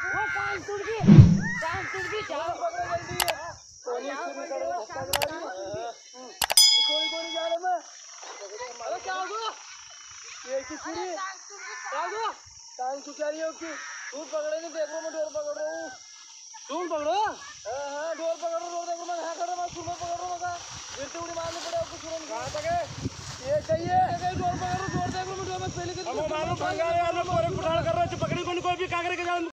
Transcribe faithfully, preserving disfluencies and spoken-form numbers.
वो टांग टूट गई, टांग टूट गई, जाओ पकड़ो जल्दी। कोनी शुरू करो, कोई कोनी जा रहा मैं। अरे क्या हुआ? ये किसी ने क्या हुआ? टांग टूट रही है उसकी। दूर पकड़े नहीं, देख लो मैं डोर पकड़ रहा हूँ। डोर पकड़ो? हाँ हाँ डोर पकड़ रहा हूँ, डोर देख लो मैं हाँ कर रहा हूँ, मैं सुबह पकड़ रहा हूँ मैं। गिरते उड़ी मारनी पड़े आपको सुरन। कहाँ तक है? ये चाहिए। डोर पकड़ रहा हूँ, डोर देख लो मैं डोर में पहले के। हम मालूम पंगा है यार, मैं पूरे पुठाड़ कर रहा हूँ, पकड़ी कोई कोई भी कागरे के जान।